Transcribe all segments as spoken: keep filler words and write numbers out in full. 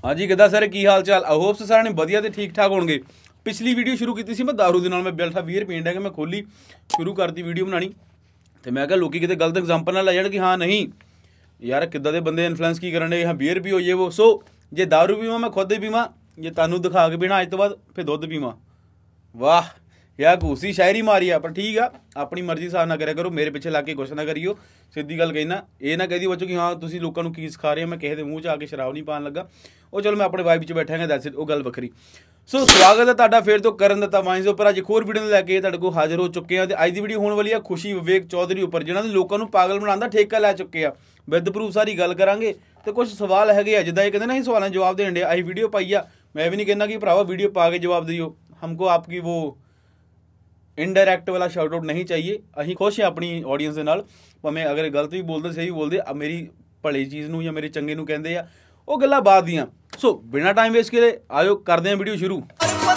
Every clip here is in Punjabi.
हाँ जी किदा सर की हाल चाल। आई होप सारे वधिया ते ठीक ठाक होणगे। पिछली वीडियो शुरू की सी मैं दारू दे नाल मैं बैठा बीयर पीन है मैं खोली शुरू करती वीडियो बनानी तो मैं क्या लोग कितने गलत एग्जाम्पल ना लै जाण कि हाँ नहीं यार किदा दे बंदे इन्फ्लुएंस की करन दे हाँ बीयर पीओ ये वो। सो जे दारू पीवां मैं खुद ही पीवां जे तुहानूं दिखा के पीना अज तो बाद फिर दुध पीवां। वाह यार घूसी शायरी मारी है पर ठीक है अपनी मर्जी साथ ना करा करो मेरे पिछे ला के कुछ ना करियो। सीधी गल कहना ये ना कहदी बच्चों कि हाँ तुसीं लोगों को की सिखा रहे हो मैं किसी के मूँह च आके शराब नहीं पान लगा। वो चलो मैं अपने वाइफ च बैठा हाँ दैट्स इट वो गल वखरी। सो स्वागत है तुहाडा फिर तो करन दत्ता वाइन्स दे उपर अज एक होर वीडियो लैके तुहाडे कोल हाजिर हो चुके हैं। अज दी वीडियो होने वाली है खुशी विवेक चौधरी उपर जिन्हां ने लोगों को पागल बनाउण दा ठेका लै चुके हैं। विद प्रूफ सारी गल करांगे तो कुछ सवाल है जिद्दां ये कहते ना असीं सवालों जवाब देण दे असीं वीडियो पाई आ। मैं भी नहीं कहना कि भरावा वीडियो पा के जवाब दियो हमको आपकी वो इनडायरैक्ट वाला शाउट आउट नहीं चाहिए। असीं खुश हैं अपनी ऑडियंस के नाल भावें अगर गलत भी बोलते सही बोलते मेरी भली चीज़ नूं या मेरे चंगे नूं कहंदे आ वो गल्लां बाद दियां। सो बिना टाइम वेस्ट करे आयो करदे हैं वीडियो शुरू।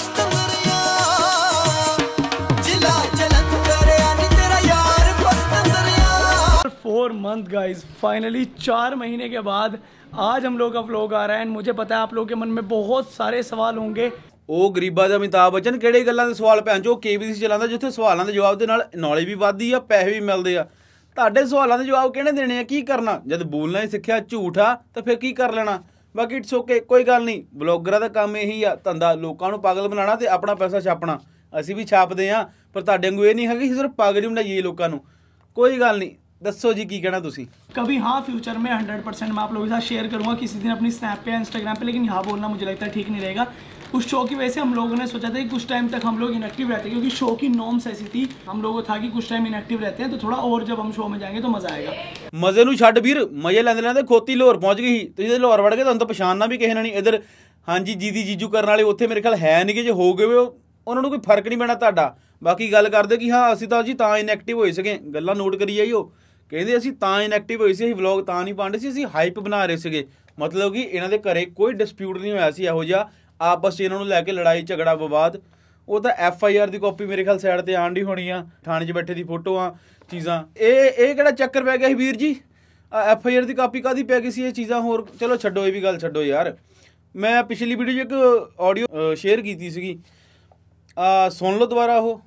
फोर मंथ गाइज फाइनली चार महीने के बाद आज हम लोग का व्लॉग आ रहा है। मुझे पता है आप लोगों के मन में बहुत सारे सवाल होंगे ਉਹ ਗਰੀਬਾਂ ਦਾ ਅਮਿਤਾਭ ਬੱਚਨ ਕਿਹੜੇ ਗੱਲਾਂ ਦੇ ਸਵਾਲ ਭੈਣ ਚੋ ਕੇਬੀਸੀ ਚਲਾਉਂਦਾ ਜਿੱਥੇ ਸਵਾਲਾਂ ਦੇ ਜਵਾਬ ਦੇ ਨਾਲ ਨੌਲੇਜ ਵੀ ਵੱਧਦੀ ਆ ਪੈਸੇ ਵੀ ਮਿਲਦੇ ਆ। ਤੁਹਾਡੇ ਸਵਾਲਾਂ ਦੇ ਜਵਾਬ ਕਿਹਨੇ ਦੇਣੇ ਆ ਕੀ ਕਰਨਾ ਜਦ ਬੋਲਣਾ ਹੀ ਸਿੱਖਿਆ ਝੂਠਾ ਤਾਂ ਫਿਰ ਕੀ ਕਰ ਲੈਣਾ। ਬਾਕੀ ਇਟਸ ਓਕੇ ਕੋਈ ਗੱਲ ਨਹੀਂ ਬਲੌਗਰਾਂ ਦਾ ਕੰਮ ਇਹੀ ਆ ਧੰਦਾ ਲੋਕਾਂ ਨੂੰ ਪਾਗਲ ਬਣਾਉਣਾ ਤੇ ਆਪਣਾ ਪੈਸਾ ਛਾਪਣਾ। ਅਸੀਂ ਵੀ ਛਾਪਦੇ ਆ ਪਰ ਤੁਹਾਡੇ ਵਾਂਗੂ ਇਹ ਨਹੀਂ ਹੈਗਾ ਕਿ ਸਿਰਫ ਪਾਗਲ ਹੀ ਬਣਾਈਏ ਲੋਕਾਂ ਨੂੰ। ਕੋਈ ਗੱਲ नहीं दसो जी की कहना तुसी कभी हाँ फ्यूचर में हंड्रेड परसेंट मैं आप लोगों के साथ शेयर करूँगा किसी दिन अपनी स्नैप पे इंस्टाग्राम पे। लेकिन यहाँ बोलना मुझे लगता है ठीक नहीं रहेगा। उस शो की वजह से हम लोगों ने सोचा था कि कुछ टाइम तक हम लोग इनएक्टिव रहते हैं क्योंकि शो की नॉर्म्स ऐसी थी हम लोगों को था कि कुछ टाइम इनएक्टिव रहते हैं तो थोड़ा और जब हम शो में जाएंगे तो मज़ा आएगा। मजे नूं छड्ड वीर मजे लैंदे लैंदे खोती लाहौर पहुँच गई तुसीं ते लाहौर वड़ गए तुहानूं तां पछाणना भी किसी ने नहीं। इधर हाँ जी जीदी जीजू करन वाले उत्थे मेरे ख्याल है नहीं कि जे हो गए उन्होंने कोई फर्क नहीं पैना तुहाडा। बाकी गल करदे कि हाँ असीं तां जी तां इनएक्टिव होए सीगे गल्लां नोट करी जाइयो ਕਹਿੰਦੇ ਅਸੀਂ ਤਾਂ ਇਨਐਕਟਿਵ ਹੋਏ ਸੀ ਅਸੀਂ ਵਲੌਗ ਤਾਂ ਨਹੀਂ ਪਾਉਂਦੇ ਸੀ ਅਸੀਂ ਹਾਈਪ ਬਣਾ ਰਹੇ ਸੀਗੇ। ਮਤਲਬ ਕਿ ਇਹਨਾਂ ਦੇ ਘਰੇ ਕੋਈ ਡਿਸਪਿਊਟ ਨਹੀਂ ਹੋਇਆ ਸੀ ਇਹੋ ਜਿਹਾ ਆਪਸ 'ਚ ਇਹਨਾਂ ਨੂੰ ਲੈ ਕੇ ਲੜਾਈ ਝਗੜਾ ਵਿਵਾਦ। ਉਹ ਤਾਂ ਐਫ ਆਈ ਆਰ ਦੀ ਕਾਪੀ ਮੇਰੇ ਖਿਆਲ ਸਾਈਡ ਤੇ ਆਣ ਦੀ ਹੋਣੀ ਆ ਥਾਣੇ 'ਚ ਬੈਠੇ ਦੀ ਫੋਟੋਆਂ ਚੀਜ਼ਾਂ ਇਹ ਇਹ ਕਿਹੜਾ ਚੱਕਰ ਪੈ ਗਿਆ ਸੀ ਵੀਰ ਜੀ ਐਫ ਆਈ ਆਰ ਦੀ ਕਾਪੀ ਕਾਹਦੀ ਪੈ ਗਈ ਸੀ ਇਹ ਚੀਜ਼ਾਂ ਹੋਰ ਚਲੋ ਛੱਡੋ ਇਹ ਵੀ ਗੱਲ ਛੱਡੋ ਯਾਰ। ਮੈਂ ਪਿਛਲੀ ਵੀਡੀਓ 'ਚ ਇੱਕ ਆਡੀਓ ਸ਼ੇਅਰ ਕੀਤੀ ਸੀਗੀ ਸੁਣ ਲਓ ਦੁਬਾਰਾ ਉਹ।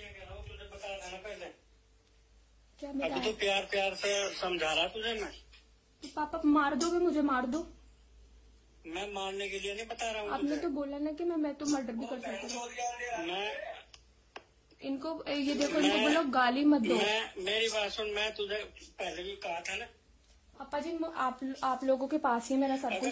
अभी तो प्यार प्यार से समझा रहा तुझे मैं। पापा मार दोगे मुझे मार दो। मैं मारने के लिए नहीं बता रहा हूँ। आपने तो बोला ना कि मैं मैं तो मर्डर भी कर सकती हूँ। मैं इनको ये देखो इनको बोलो गाली मत दो। मैं मेरी बात सुन मैं तुझे पहले भी कहा था ना पापा जी आप आप लोगों के पास ही मेरा सब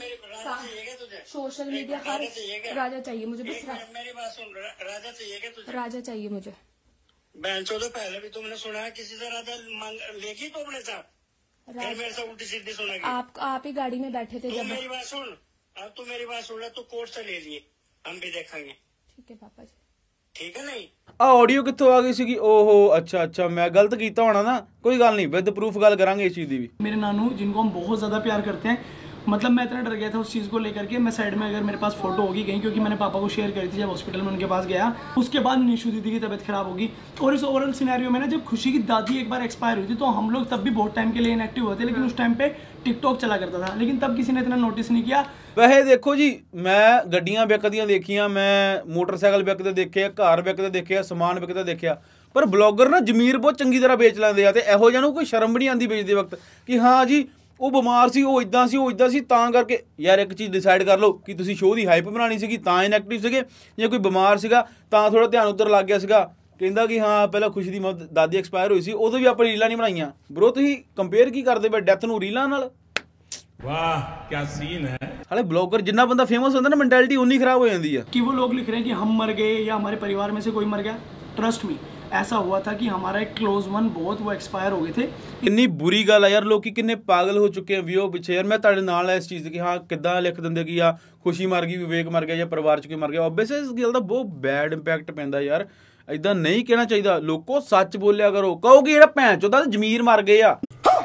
कुछ सोशल मीडिया हर राजा चाहिए मुझे बस मेरी बात सुन राजा चाहिए क्या तुझे राजा चाहिए मुझे। बहन चो तो पहले भी तुमने सुना है किसी से राजा लेगी तो अपने साथ फिर मेरे से उल्टी सीधी सुना आप आप ही गाड़ी में बैठे थे जब। मेरी बात सुन अब तू मेरी बात सुन ले तू कोर्ट से ले लिए हम भी देखेंगे। ठीक है पापा जी ठीक है नहीं ਆ ਆਡੀਓ ਕਿੱਥੋਂ ਆ ਗਈ ਸੀਗੀ ਓਹੋ ਅੱਛਾ ਅੱਛਾ मैं गलत ਕੀਤਾ ਹੋਣਾ ना कोई गल नहीं विद प्रूफ गल करांगे इस चीज़ की भी। मेरे नानू जिनको हम बहुत ज़्यादा प्यार करते हैं मतलब मैं इतना डर गया था उस चीज़ को लेकर के मैं साइड में अगर मेरे पास फोटो होगी कहीं क्योंकि मैंने पापा को शेयर करी थी जब हॉस्पिटल में उनके पास गया उसके बाद निशु दीदी की तबीयत खराब होगी। और इस ओवरऑल सिनेरियो में ना जब खुशी की दादी एक बार एक्सपायर हुई थी तो हम लोग तब भी बहुत टाइम के लिए इनएक्टिव होते लेकिन उस टाइम पे टिकटॉक चला करता था लेकिन तब किसी ने इतना नोटिस नहीं किया। वैसे देखो जी मैं गड्डियां विकदियां देखियां मैं मोटरसाइकिल विकदे देखे घर विकदे देखे समान विकदे देखा पर ब्लॉगर ना जमीर बहुत चंगी तरह बेच लैंदे आ ते इहो जिहा नूं कोई शर्म भी नहीं आंदी बेचदे वक्त कि हाँ जी ਉਹ ਬਿਮਾਰ ਸੀ ਉਹ ਇਦਾਂ ਸੀ ਉਹ ਇਦਾਂ ਸੀ ਤਾਂ ਕਰਕੇ ਯਾਰ ਇੱਕ ਚੀਜ਼ ਡਿਸਾਈਡ ਕਰ ਲਓ ਕਿ ਤੁਸੀਂ ਸ਼ੋਅ ਦੀ ਹਾਈਪ ਬਣਾਉਣੀ ਸੀਗੀ ਤਾਂ ਇਨਐਕਟਿਵ ਸੀਗੇ ਜਾਂ ਕੋਈ ਬਿਮਾਰ ਸੀਗਾ ਤਾਂ ਥੋੜਾ ਧਿਆਨ ਉੱਧਰ ਲੱਗ ਗਿਆ ਸੀਗਾ। ਕਹਿੰਦਾ ਕਿ ਹਾਂ ਪਹਿਲਾਂ ਖੁਸ਼ੀ ਦੀ ਦਾਦੀ ਐਕਸਪਾਇਰ ਹੋਈ ਸੀ ਉਦੋਂ ਵੀ ਆਪਾਂ ਰੀਲਾਂ ਨਹੀਂ ਬਣਾਈਆਂ। ਬਰੋ ਤੁਸੀਂ ਕੰਪੇਅਰ ਕੀ ਕਰਦੇ ਪਏ ਡੈਥ ਨੂੰ ਰੀਲਾਂ ਨਾਲ। वाह क्या सीन है। हाले ब्लॉगर जिन्ना बंदा फेमस होता ना मेंटालिटी उन्नी खराब हो जाती है कि वो लोग लिख रहे हैं कि हम मर गए या हमारे परिवार में से कोई मर गया। ट्रस्ट मी ऐसा हुआ था कि हमारा एक क्लोज वन बहुत वो एक्सपायर हो गए थे। कितनी बुरी गल है यार लोग कितने पागल हो चुके हैं व्यूओ पीछे यार। मैं तुहाडे नाल है इस चीज़ की हाँ किद्दां लिख दिंदे कि हाँ खुशी मर गई विवेक मर गया या परिवार च कोई मर गया ओबवियस इस गल का बहुत बैड इंपैक्ट पैंदा यार। इदां नहीं कहना चाहिए लोगों सच बोलिया करो कहो कि जिहड़ा भैन चोदा जमीर मर गए आ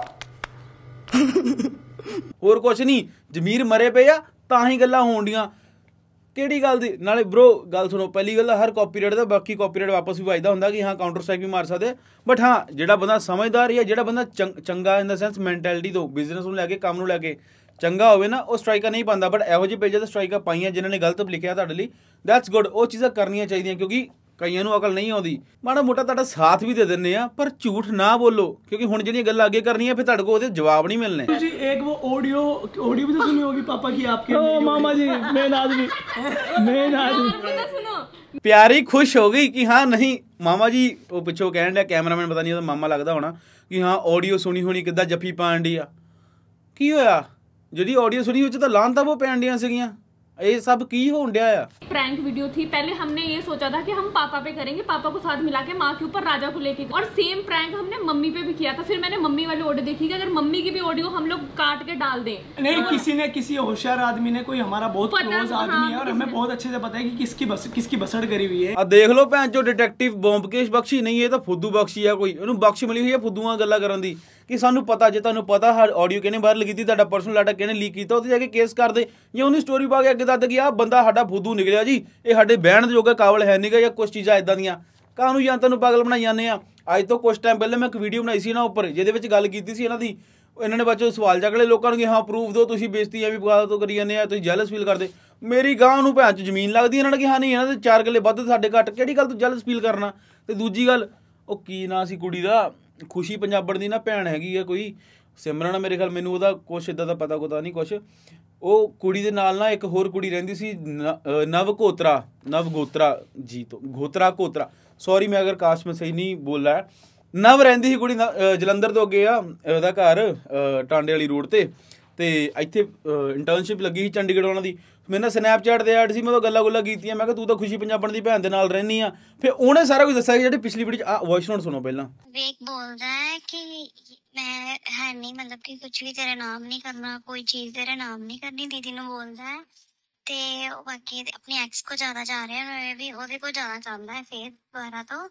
होर कुछ नहीं जमीर मरे पे आ तां ही गल्लां होण दियां ਕਿਹੜੀ ਗੱਲ ਦੀ ਨਾਲੇ ਬ్రో ਗੱਲ ਸੁਣੋ ਪਹਿਲੀ ਗੱਲ ਹਰ ਕਾਪੀਰਾਈਟ ਦਾ ਬਾਕੀ ਕਾਪੀਰਾਈਟ ਵਾਪਸ ਵੀ ਵਾਜਦਾ ਹੁੰਦਾ ਕਿ ਹਾਂ ਕਾਊਂਟਰ ਸਟ੍ਰਾਈਕ ਵੀ ਮਾਰ ਸਕਦੇ ਬਟ ਹਾਂ ਜਿਹੜਾ ਬੰਦਾ ਸਮਝਦਾਰ ਹੈ ਜਿਹੜਾ ਬੰਦਾ ਚੰਗਾ ਇਨ ਦਾ ਸੈਂਸ ਮੈਂਟੈਲਿਟੀ ਤੋਂ ਬਿਜ਼ਨਸ ਨੂੰ ਲੈ ਕੇ ਕੰਮ ਨੂੰ ਲੈ ਕੇ ਚੰਗਾ ਹੋਵੇ ਨਾ ਉਹ ਸਟ੍ਰਾਈਕਾਂ ਨਹੀਂ ਪਾਉਂਦਾ, ਬਟ ਇਹੋ ਜਿਹੇ ਪੇਜਾਂ ਤੇ ਸਟ੍ਰਾਈਕਾਂ ਪਾਈਆਂ ਜਿਨ੍ਹਾਂ ਨੇ ਗਲਤ ਲਿਖਿਆ ਤੁਹਾਡੇ ਲਈ, ਦੈਟਸ ਗੁੱਡ। ਉਹ ਚੀਜ਼ਾਂ ਕਰਨੀਆਂ ਚਾਹੀਦੀਆਂ ਕਿਉਂਕਿ ਕਈਆਂ ਨੂੰ ਅਕਲ ਨਹੀਂ ਆਉਂਦੀ। ਮਾੜਾ ਮੋਟਾ ਤੁਹਾਡਾ ਸਾਥ ਵੀ ਦੇ ਦਿੰਦੇ ਆ, ਪਰ ਝੂਠ ਨਾ ਬੋਲੋ ਕਿਉਂਕਿ ਹੁਣ ਜਿਹੜੀਆਂ ਗੱਲਾਂ ਅੱਗੇ ਕਰਨੀਆਂ ਫਿਰ ਤੁਹਾਡੇ ਕੋਲ ਉਹਦੇ ਜਵਾਬ नहीं मिलने। जी एक वो ऑडियो ऑडियो भी तो सुनी होगी पापा की आपके। ओ मामा जी मेन आदमी मेन आदमी प्यारी खुश हो गई कि हाँ नहीं मामा जी वो पिछों कहन दिया कैमरामैन पता नहीं ਉਹਦਾ ਮਾਮਾ ਲੱਗਦਾ ਹੋਣਾ कि हाँ ऑडियो सुनी होनी किद्दां जफी पाण दी आ। की होया ਜਿਹੜੀ ऑडियो सुनी ਉਹ ਚ ਤਾਂ ਲਾਂਤਾਂ वो पैण ਦੀਆਂ ਸੀਗੀਆਂ। ये सब की होण दिया है? प्रैंक वीडियो थी। पहले हमने ये सोचा था कि हम पापा पे करेंगे, पापा को साथ मिला के माँ के ऊपर राजा को लेके, और सेम प्रैंक हमने मम्मी पे भी किया था। फिर मैंने मम्मी वाली ऑडियो देखी कि अगर मम्मी की भी ऑडियो हम लोग काट के डाल दें। नहीं तो किसी ने किसी होशियार आदमी ने कोई हमारा बहुत क्लोज आदमी हाँ, है और हमें बहुत अच्छे से पता है कि किसकी बस, किसकी बसड़ करी हुई है। अब देख लो भैन जो डिटेक्टिव ब्योमकेश बख्शी नहीं है तो फुद्दू बख्शी है कोई, इन्होंने बख्श मिली हुई है फुद्दूआं गल्लां करन दी कि सानू पता जे तुहानू पता हर ऑडियो किहने बाहर लगी थी, तुहाडा पर्सनल डाटा किहने लीक कीता, उत्ते जाके केस कर दे या उन्हें स्टोरी पा के अगे दस कि आ बंदा साडा फुद्दू निकलिया जी, ये साडे बहन दे जोगा काबल है नहीं गा, या कुछ चीज़ां इदां दियां कानून जनता नू पागल बनाई जाने आ। अज तो कुछ टाइम पहले मैं एक वीडियो बनाई सी ना उपर जिहदे विच गल कीती सी इन्हां दी, इन्होंने बच्चों सवाल चक लए लोगों ने हाँ प्रूफ दो, तुसीं बेइज्जती भी बगा तो करी जाने, तुसीं जैलस फील करदे। मेरी गांह नूं भैन च जमीन लगदी इन्हां ने कि हाँ नहीं इन्हां दे चार किले वध साडे घट, किहड़ी गल तूं जैलस फील करना। ते दूजी गल ਉਹ ਕੀ ਨਾਂ ਸੀ ਕੁੜੀ ਦਾ, ਖੁਸ਼ੀ ਪੰਜਾਬਣ ਦੀ ਨਾ ਭੈਣ ਹੈਗੀ ਆ ਕੋਈ ਸਿਮਰਨ ਆ ਮੇਰੇ ਖਿਆਲ, ਮੈਨੂੰ ਉਹਦਾ ਕੁਛ ਇੱਦਾਂ ਦਾ ਪਤਾ ਕੋਤਾ ਨਹੀਂ ਕੁਛ। ਉਹ ਕੁੜੀ ਦੇ ਨਾਲ ਨਾ ਇੱਕ ਹੋਰ ਕੁੜੀ ਰਹਿੰਦੀ ਸੀ ਨਵ ਕੋਤਰਾ ਨਵ ਗੋਤਰਾ ਜੀ ਤੋਂ ਗੋਤਰਾ ਕੋਤਰਾ ਸੌਰੀ ਮੈਂ ਅਗਰ ਕਾਸਟ ਮੈਂ ਸਹੀ ਨਹੀਂ ਬੋਲਿਆ। ਨਵ ਰਹਿੰਦੀ ਸੀ ਕੁੜੀ ਜਲੰਧਰ ਤੋਂ ਅੱਗੇ ਆ ਉਹਦਾ ਘਰ ਟਾਂਡੇ ਵਾਲੀ ਰੋਡ ਤੇ ਤੇ ਇੱਥੇ ਇੰਟਰਨਸ਼ਿਪ ਲੱਗੀ ਸੀ ਚੰਡੀਗੜ੍ਹ ਉਹਨਾਂ ਦੀ। ਮੇਰੇ ਨਾਲ ਸਨੈਪਚੈਟ ਤੇ ਐਡ ਸੀ, ਮੈਂ ਉਹ ਗੱਲਾਂ ਗੁੱਲਾਂ ਕੀਤੀਆਂ, ਮੈਂ ਕਿਹਾ ਤੂੰ ਤਾਂ ਖੁਸ਼ੀ ਪੰਜਾਬਣ ਦੀ ਭੈਣ ਦੇ ਨਾਲ ਰਹਿੰਦੀ ਆ। ਫਿਰ ਉਹਨੇ ਸਾਰਾ ਕੁਝ ਦੱਸਿਆ ਜਿਹੜੀ ਪਿਛਲੀ ਵੀਡੀਓ ਚ ਵੌਇਸ ਨੋਟ ਸੁਣੋ ਪਹਿਲਾਂ। ਵੇਖ ਬੋਲਦਾ ਹੈ ਕਿ ਮੈਂ ਹੈ ਨਹੀਂ ਮਤਲਬ ਕਿ ਕੁਝ ਵੀ ਤੇਰਾ ਨਾਮ ਨਹੀਂ ਕਰਨਾ, ਕੋਈ ਚੀਜ਼ ਤੇਰਾ ਨਾਮ ਨਹੀਂ ਕਰਨੀ, ਦੀਦੀ ਨੂੰ ਬੋਲਦਾ ਹੈ ਤੇ ਬਾਕੀ ਆਪਣੀ ਐਕਸ ਕੋ ਜ਼ਿਆਦਾ ਜਾ ਰਿਹਾ ਹੈ, ਵੀ ਉਹਦੇ ਕੋ ਜਾਣਾ ਚਾਹੁੰਦਾ ਹੈ ਫਿਰ ਦੁਬਾਰਾ ਤੋਂ।